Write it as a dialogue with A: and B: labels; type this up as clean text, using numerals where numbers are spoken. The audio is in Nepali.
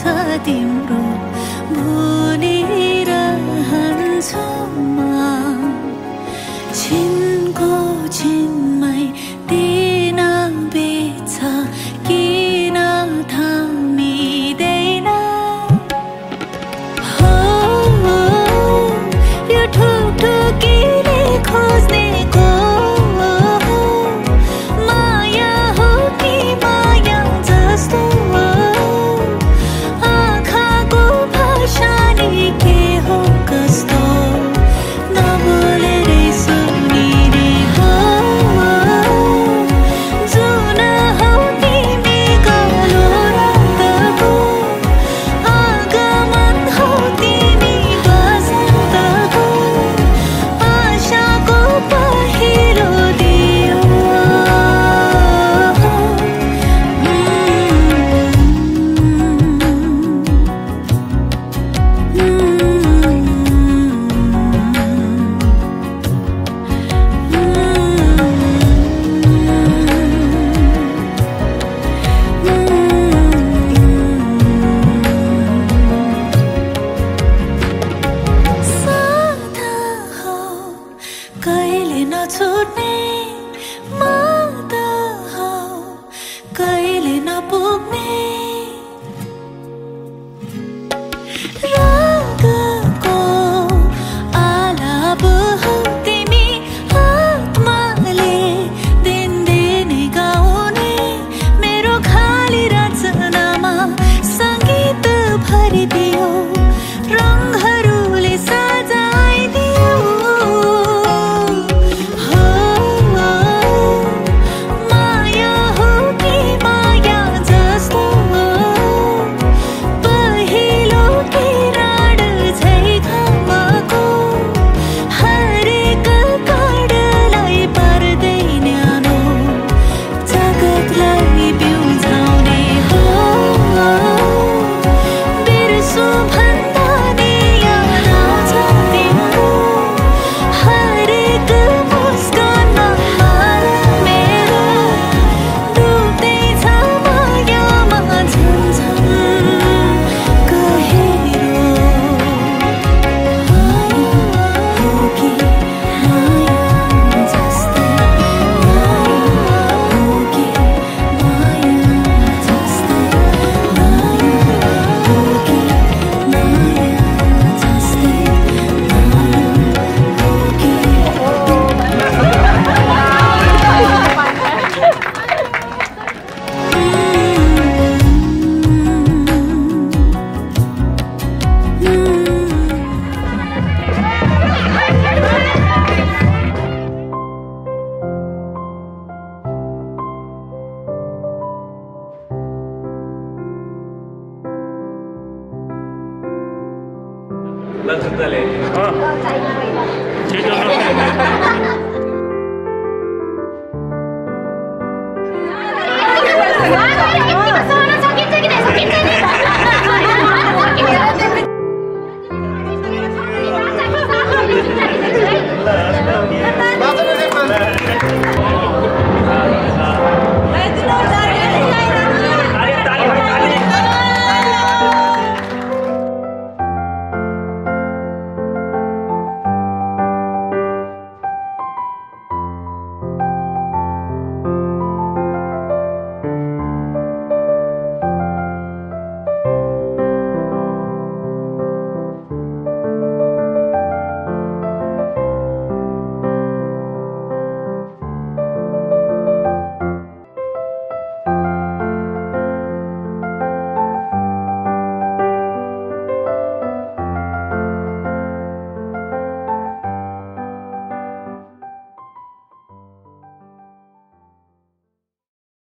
A: तिम्रो भुलिरहन्छु म छिनको छिनमै दिन बित्छ किन थामिँदैन हो यो ठुकठुकीले खोज्नेको माया हो कि माया जस्तो आँखाको भाषा नि के हो कस्तो नबोलेरै सुनिने हो जुन हौ तिमी कालो रक्तको आगमन हौ तिमी बसन्तको आशाको पहिलो दियो साधा हो कहिले नछुट्ने माता हो कहिले नपुग्ने रागको आलाप हौ तिमी आत्माले दिनदिनै गाउने मेरो खाली रचनामा सङ्गीत भरिदियो रङहरूले सजाइदियो हो माया हो कि माया जस्तो पहिलो किरण झै घामको हरेक काँडलाई पर्दै न्यानो जगतलाई बिउझाउने हो बिर्सु भन्दा नि याद आउँछ तिम्रो हरेक मुस्कानमा हार मेरो डुब्दैछ मायामा झमझम गहिरो माया हो कि माया जस्तै माया हो कि माया जस्तै माया हो कि माया जस्तै माया हो कि
B: Lanjut kali.
C: Oh. Jadi